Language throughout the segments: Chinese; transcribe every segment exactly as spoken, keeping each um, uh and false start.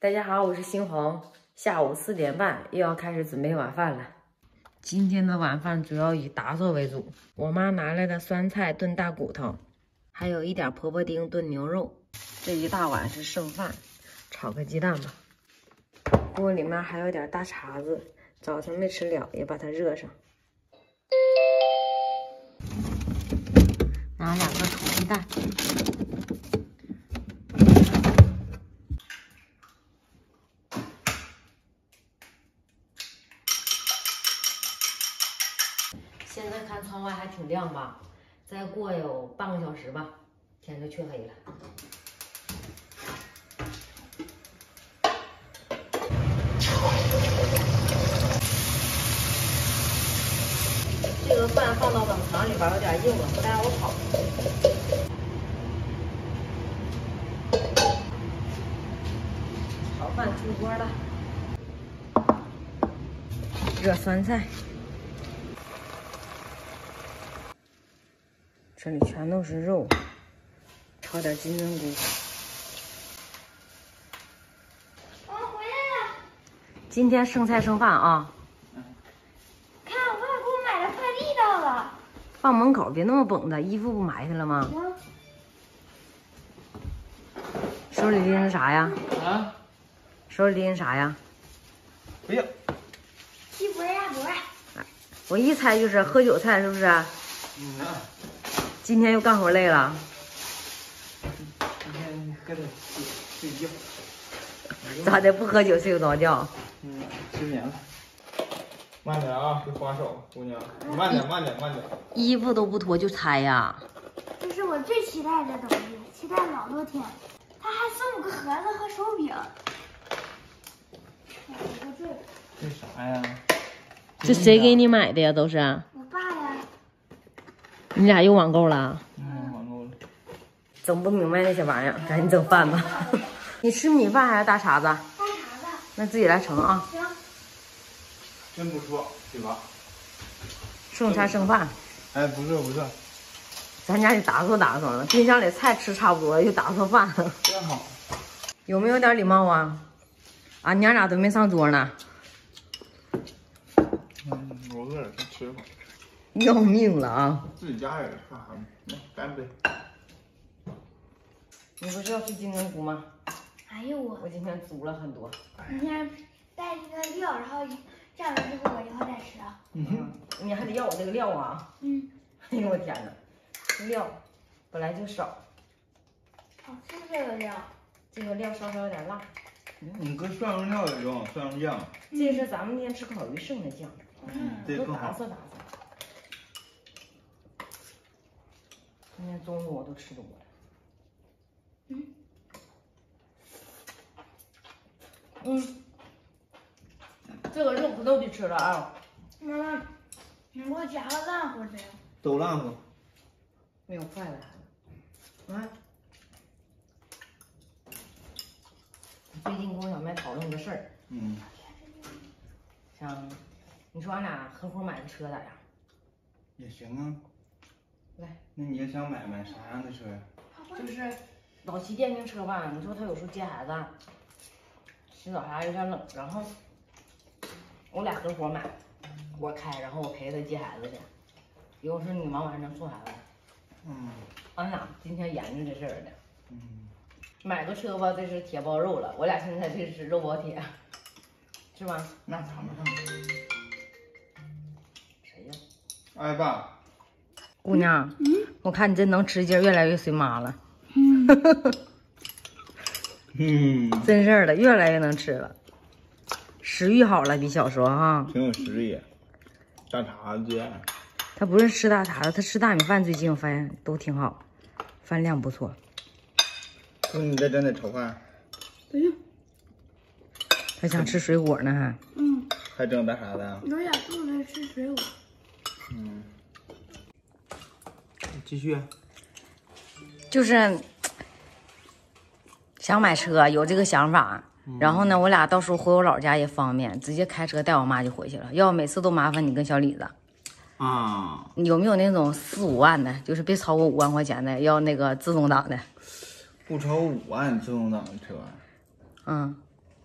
大家好，我是新红。下午四点半又要开始准备晚饭了。今天的晚饭主要以打做为主。我妈拿来的酸菜炖大骨头，还有一点婆婆丁炖牛肉。这一大碗是剩饭，炒个鸡蛋吧。锅里面还有点大碴子，早晨没吃了，也把它热上。拿两个土鸡蛋。 现在看窗外还挺亮吧，再过有半个小时吧，天就黢黑了。这个饭放到冷藏里边有点硬了，不太好炒。炒饭出锅了，热酸菜。 这里全都是肉，炒点金针菇。 我回来了。 今天剩菜剩饭啊！ 看，我爸给我买的快递到了。 放门口，别那么绷着，衣服不埋汰了吗？ 行。 手里拎着啥呀？ 啊？ 手里拎着啥呀？ 不要。 西伯鸭脖。 我一猜就是喝酒菜，是不是？ 嗯啊。 今天又干活累了。 今天搁这睡睡觉。 咋的？不喝酒睡不着觉？ 嗯，失眠了。慢点啊，别划手，姑娘。慢点，慢点，慢点。 衣服都不脱就猜呀？ 这是我最期待的东西，期待老多天。他还送我个盒子和手柄。这这啥呀？ 这谁给你买的呀？都是？ 我爸呀。 你俩又网购了？ 嗯，网购了。 整不明白那些玩意儿，赶紧整饭吧。你吃米饭还是大碴子？ 大碴子。 那自己来盛啊。 行。 真不错，对吧？ 剩菜剩饭。 哎，不错不错。 咱家得打扫打扫了，冰箱里菜吃差不多，又打扫饭了。 真好。 有没有点礼貌啊？俺娘俩都没上桌呢。 嗯，我饿了，先吃吧。 要命了啊！ 自己家人干啥呢？来，干杯！ 你不是要吃金针菇吗？ 哎呦我！ 我今天煮了很多。 你先带这个料，然后蘸完之后我一会儿再吃啊。 嗯，你还得要我这个料啊！ 嗯。 哎呦我天哪，这料本来就少。 好吃这个料。 这个料稍稍有点辣。 你搁蒜蓉料也中，蒜蓉酱。 这是咱们那天吃烤鱼剩的酱。 嗯，这更好。 打色打色。 今天中午我都吃多了。嗯。嗯。这个肉可都得吃了啊。 妈妈，你给我夹个烂乎的。 都烂乎。 没有筷子。啊。最近跟我小妹讨论个事儿。 嗯。 想，你说俺俩合伙买个车咋样？ 也行啊。 来， 那你也想买买啥样的车呀？ 就是老骑电瓶车吧。你说他有时候接孩子，洗澡啥有点冷，然后我俩合伙买，我开，然后我陪他接孩子去。有时候你忙完能送孩子。 嗯。 俺俩今天研究这事儿呢。 嗯。 买个车吧，这是铁包肉了。我俩现在这是肉包铁，是吧？ 那谈不上。 谁呀？ 哎爸。 姑娘，嗯，我看你这能吃劲，越来越随妈了。 嗯， 嗯， 真事儿的，越来越能吃了，食欲好了，比小时候哈。 挺有食欲。大碴子。 他不是吃大碴子，他吃大米饭，最近我发现都挺好，饭量不错。 不，你再整点炒饭。 不用。 他想吃水果呢，还。 嗯。 还整大碴子啊？ 有点肚子吃水果。 嗯。 继续， 就是想买车，有这个想法。嗯、然后呢，我俩到时候回我姥家也方便，直接开车带我妈就回去了。要每次都麻烦你跟小李子。 啊， 有没有那种四五万的，就是别超过五万块钱的，要那个自动挡的？ 不超五万自动挡的车。 嗯，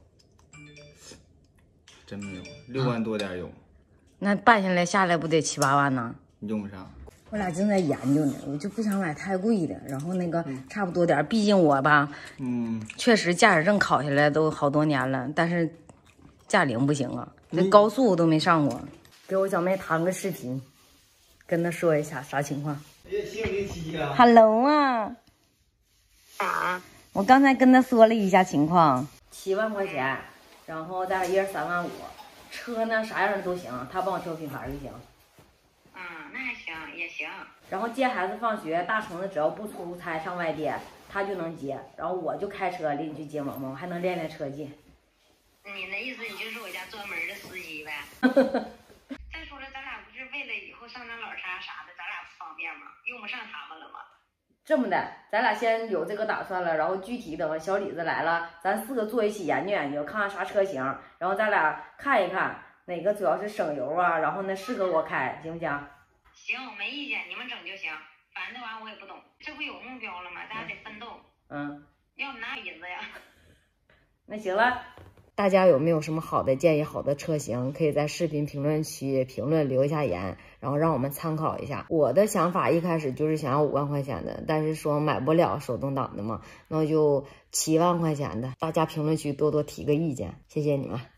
真没有，六万多点有。 那办下来下来不得七八万呢？ 你用不上。 我俩正在研究呢，我就不想买太贵的，然后那个差不多点，毕竟我吧， 嗯， 确实驾驶证考下来都好多年了，但是驾龄不行啊，那高速我都没上过。给我小妹谈个视频，跟她说一下啥情况。 哎呀，七零七啊 Hello 啊， 啊， 我刚才跟她说了一下情况，七万块钱，然后再一人三万五，车呢啥样的都行，她帮我挑品牌就行。 嗯，那还行，也行。 然后接孩子放学，大橙子只要不出差上外地，他就能接，然后我就开车领你去接萌萌，还能练练车技。 你那意思，你就是我家专门的司机呗？再说了，咱俩不是为了以后上那老家啥的，咱俩不方便吗？用不上他们了吗？ 这么的，咱俩先有这个打算了，然后具体等小李子来了，咱四个坐一起研究研究，看看啥车型，然后咱俩看一看哪个主要是省油啊，然后呢适合我开，行不行？ 行，没意见，你们整就行。反正这玩意儿我也不懂，这不有目标了吗？咱俩得奋斗。 嗯， 要不哪有银子呀？ 那行了。大家有没有什么好的建议、好的车型，可以在视频评论区评论留一下言，然后让我们参考一下。我的想法一开始就是想要五万块钱的，但是说买不了手动挡的嘛，那就七万块钱的。大家评论区多多提个意见，谢谢你们。